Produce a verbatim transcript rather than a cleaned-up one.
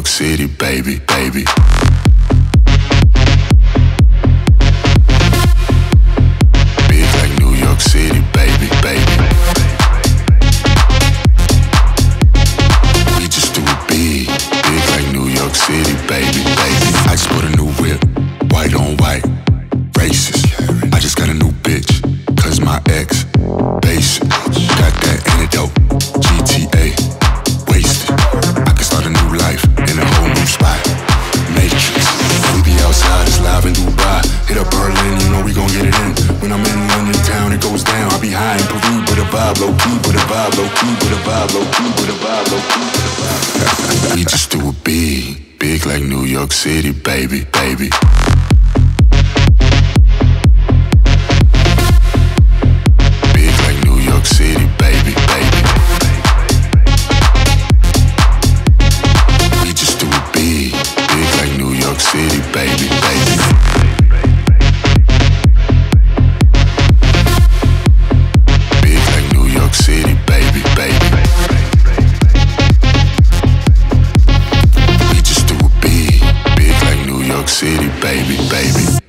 York City, baby, baby. Big like New York City, baby, baby. We just do it big, big like New York City, baby, baby. I just bought a new whip, white on white, racist. I just got a new bitch, cause my ex, basic. Got that antidote, G T A, wasted. I could start a new life in a whole new spot, Matrix. We be outside, it's live in Dubai. Hit up Berlin, you know we gon' get it in. When I'm in London town, it goes down. I be high in Peru with a vibe, low key with a vibe, low key with a vibe, low key with a vibe, low key with a vibe. We just do it big, big like New York City, baby, baby. Big like New York City, baby, baby. We just do it big, big like New York City, baby, baby. Big like New York City, baby, baby. We just do it big, big like New York City, baby, baby.